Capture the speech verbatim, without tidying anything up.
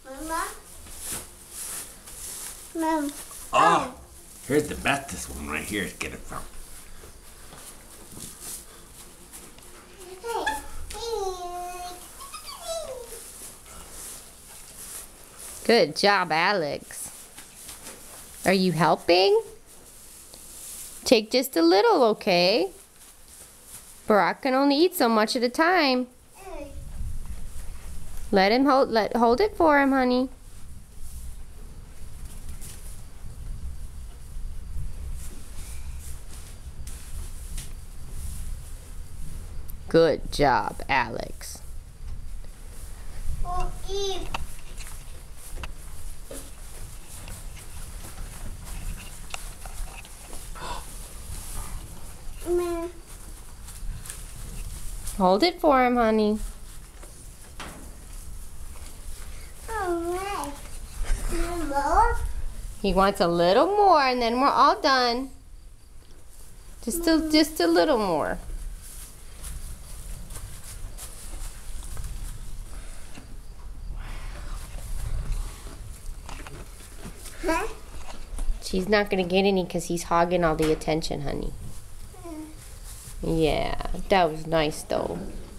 Mama. Mom. Oh, here's the bestest one right here to get it from. Good job, Alex. Are you helping? Take just a little, okay? Barack can only eat so much at a time. Let him hold let hold it for him, honey. Good job, Alex. Oh, eat. Mom. Hold it for him, honey. Oh, nice. More? He wants a little more and then we're all done. Just a, just a little more. Huh? She's not gonna get any because he's hogging all the attention, honey. Yeah, that was nice though.